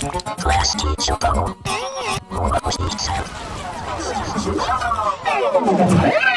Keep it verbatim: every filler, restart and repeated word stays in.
Glass teeth shall bubble. More was each sound.